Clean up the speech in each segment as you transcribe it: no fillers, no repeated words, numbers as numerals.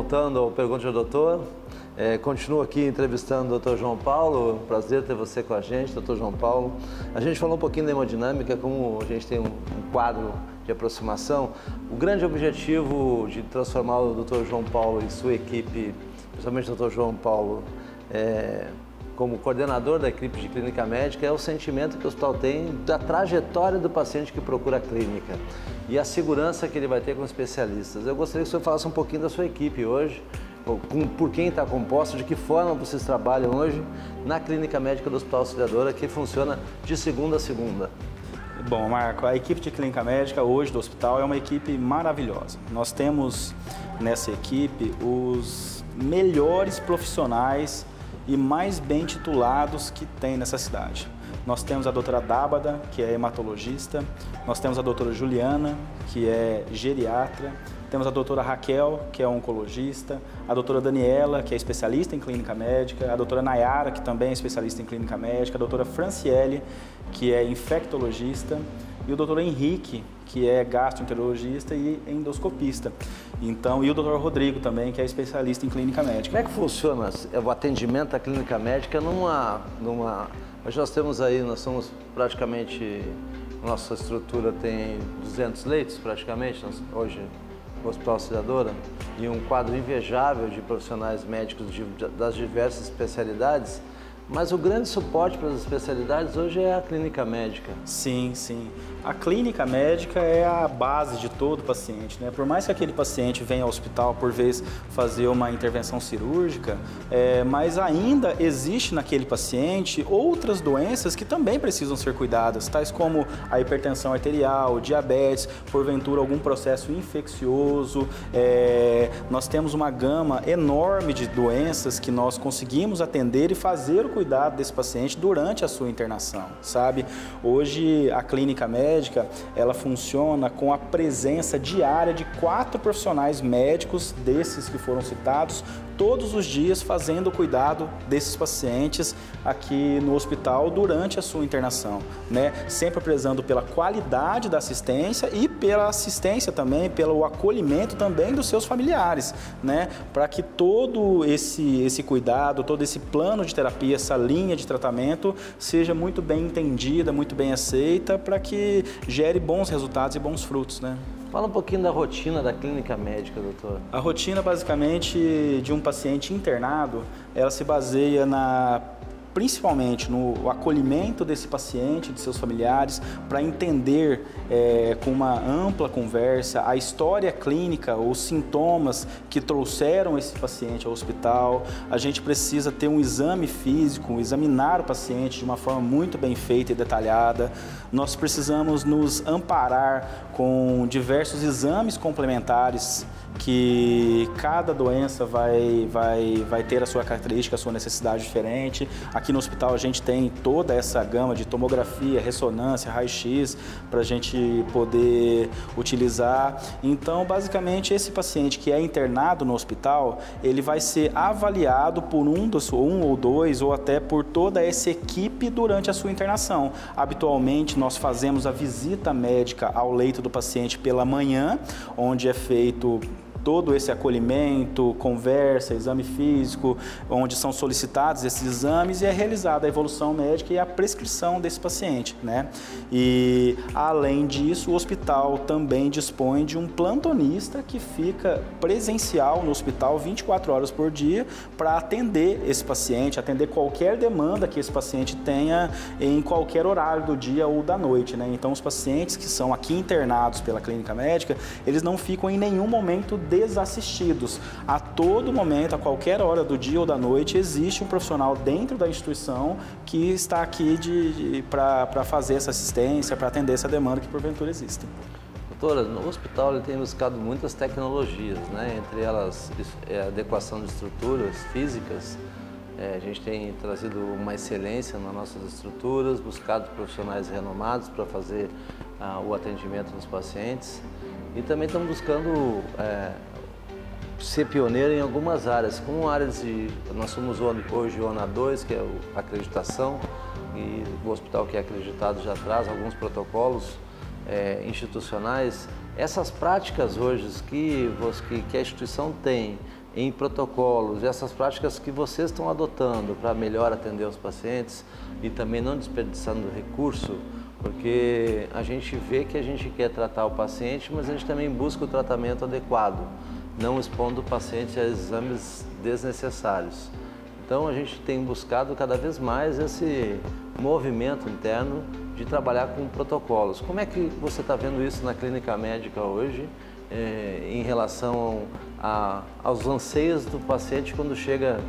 voltando ao Pergunte ao Doutor. Continuo aqui entrevistando o Dr. João Paulo. Prazer ter você com a gente, Dr. João Paulo. A gente falou um pouquinho da hemodinâmica, como a gente tem um quadro de aproximação. O grande objetivo de transformar o Dr. João Paulo e sua equipe, principalmente o Dr. João Paulo, como coordenador da equipe de clínica médica, é o sentimento que o hospital tem da trajetória do paciente que procura a clínica e a segurança que ele vai ter com especialistas. Eu gostaria que o senhor falasse um pouquinho da sua equipe hoje, por quem está composta, de que forma vocês trabalham hoje na clínica médica do Hospital Auxiliadora, que funciona de segunda a segunda. Bom, Marco, a equipe de clínica médica hoje do hospital é uma equipe maravilhosa. Nós temos nessa equipe os melhores profissionais e mais bem titulados que tem nessa cidade. Nós temos a doutora Dábada, que é hematologista, nós temos a doutora Juliana, que é geriatra, temos a doutora Raquel, que é oncologista, a doutora Daniela, que é especialista em clínica médica, a doutora Nayara, que também é especialista em clínica médica, a doutora Franciele, que é infectologista, e o doutor Henrique, que é gastroenterologista e endoscopista. Então, e o doutor Rodrigo também, que é especialista em clínica médica. Como é que funciona o atendimento da clínica médica Hoje nós temos aí, nós somos praticamente, nossa estrutura tem 200 leitos praticamente, hoje o Hospital Auxiliadora, e um quadro invejável de profissionais médicos das diversas especialidades, mas o grande suporte para as especialidades hoje é a clínica médica. Sim, sim. A clínica médica é a base de todo paciente, né? Por mais que aquele paciente venha ao hospital, por vez, fazer uma intervenção cirúrgica, mas ainda existe naquele paciente outras doenças que também precisam ser cuidadas, tais como a hipertensão arterial, diabetes, porventura algum processo infeccioso. Nós temos uma gama enorme de doenças que nós conseguimos atender e fazer o cuidado desse paciente durante a sua internação, sabe? Hoje a clínica médica, ela funciona com a presença diária de 4 profissionais médicos desses que foram citados, todos os dias fazendo o cuidado desses pacientes aqui no hospital durante a sua internação, né? Sempre prezando pela qualidade da assistência e pela assistência também, pelo acolhimento também dos seus familiares, né? Para que todo esse cuidado, todo esse plano de terapia, essa linha de tratamento seja muito bem entendida, muito bem aceita, para que gere bons resultados e bons frutos, né? Fala um pouquinho da rotina da clínica médica, doutor. A rotina, basicamente, de um paciente internado, ela se baseia principalmente no acolhimento desse paciente, de seus familiares, para entender com uma ampla conversa a história clínica, os sintomas que trouxeram esse paciente ao hospital. A gente precisa ter um exame físico, examinar o paciente de uma forma muito bem feita e detalhada. Nós precisamos nos amparar com diversos exames complementares que cada doença vai ter a sua característica, a sua necessidade diferente. Aqui no hospital a gente tem toda essa gama de tomografia, ressonância, raio-x para a gente poder utilizar. Então, basicamente, esse paciente que é internado no hospital, ele vai ser avaliado por um ou dois ou até por toda essa equipe durante a sua internação. Habitualmente, nós fazemos a visita médica ao leito do paciente pela manhã, onde é feito todo esse acolhimento, conversa, exame físico, onde são solicitados esses exames e é realizada a evolução médica e a prescrição desse paciente, né? E, além disso, o hospital também dispõe de um plantonista que fica presencial no hospital 24 horas por dia para atender esse paciente, atender qualquer demanda que esse paciente tenha em qualquer horário do dia ou da noite, né? Então, os pacientes que são aqui internados pela clínica médica, eles não ficam em nenhum momento desassistidos. A todo momento, a qualquer hora do dia ou da noite, existe um profissional dentro da instituição que está aqui para fazer essa assistência, para atender essa demanda que porventura existe. Doutora, no hospital ele tem buscado muitas tecnologias, né? Entre elas a adequação de estruturas físicas. A gente tem trazido uma excelência nas nossas estruturas, buscado profissionais renomados para fazer o atendimento dos pacientes. E também estamos buscando ser pioneiro em algumas áreas, como áreas nós somos hoje o ONA 2, que é a acreditação, e o hospital que é acreditado já traz alguns protocolos institucionais. Essas práticas hoje que a instituição tem em protocolos, essas práticas que vocês estão adotando para melhor atender os pacientes e também não desperdiçando recurso, porque a gente vê que a gente quer tratar o paciente, mas a gente também busca o tratamento adequado, não expondo o paciente a exames desnecessários. Então a gente tem buscado cada vez mais esse movimento interno de trabalhar com protocolos. Como é que você está vendo isso na clínica médica hoje, em relação aos anseios do paciente quando chega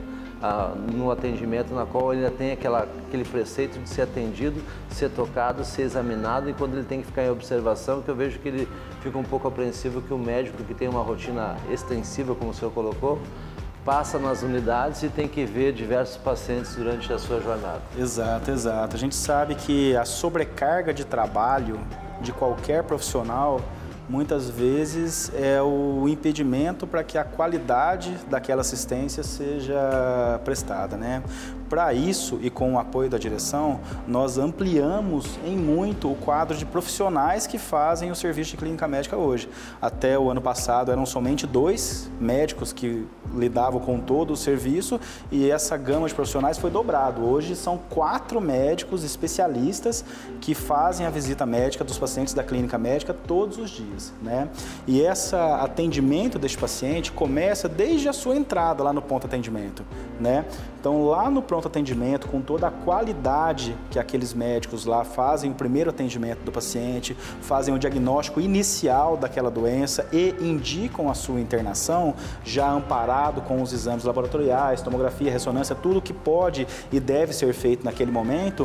no atendimento, na qual ele tem aquele preceito de ser atendido, ser tocado, ser examinado, e quando ele tem que ficar em observação, que eu vejo que ele fica um pouco apreensivo que o médico, que tem uma rotina extensiva, como o senhor colocou, passa nas unidades e tem que ver diversos pacientes durante a sua jornada. Exato, exato. A gente sabe que a sobrecarga de trabalho de qualquer profissional muitas vezes é o impedimento para que a qualidade daquela assistência seja prestada, né? Para isso, e com o apoio da direção, nós ampliamos em muito o quadro de profissionais que fazem o serviço de clínica médica hoje. Até o ano passado eram somente 2 médicos que lidavam com todo o serviço, e essa gama de profissionais foi dobrado. Hoje são 4 médicos especialistas que fazem a visita médica dos pacientes da clínica médica todos os dias, né? E esse atendimento deste paciente começa desde a sua entrada lá no ponto atendimento, né? Então, lá no pronto atendimento, com toda a qualidade que aqueles médicos lá fazem o primeiro atendimento do paciente, fazem o diagnóstico inicial daquela doença e indicam a sua internação, já amparado com os exames laboratoriais, tomografia, ressonância, tudo que pode e deve ser feito naquele momento,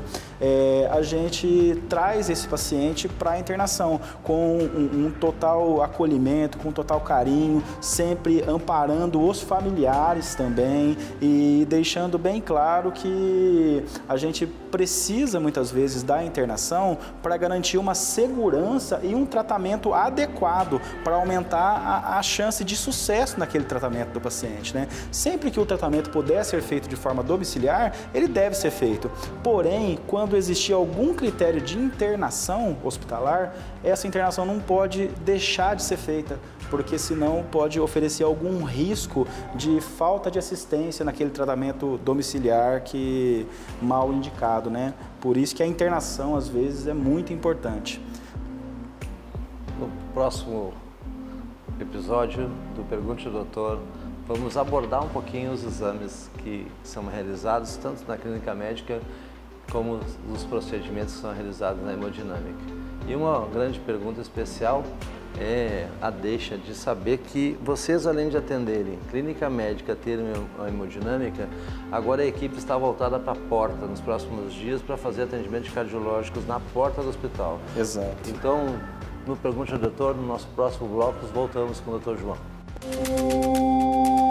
a gente traz esse paciente para a internação com um total acolhimento, com um total carinho, sempre amparando os familiares também e deixando bem claro que a gente precisa muitas vezes da internação para garantir uma segurança e um tratamento adequado para aumentar a chance de sucesso naquele tratamento do paciente, né? Sempre que o tratamento puder ser feito de forma domiciliar, ele deve ser feito. Porém, quando existir algum critério de internação hospitalar, essa internação não pode deixar de ser feita, porque senão pode oferecer algum risco de falta de assistência naquele tratamento domiciliar que mal indicado, né? Por isso que a internação às vezes é muito importante. No próximo episódio do Pergunte ao Doutor, vamos abordar um pouquinho os exames que são realizados tanto na clínica médica como os procedimentos que são realizados na hemodinâmica. E uma grande pergunta especial é a deixa de saber que vocês, além de atenderem clínica médica, terem a hemodinâmica, agora a equipe está voltada para a porta nos próximos dias para fazer atendimentos cardiológicos na porta do hospital. Exato. Então, no Pergunte ao Doutor, no nosso próximo bloco, voltamos com o Dr. João.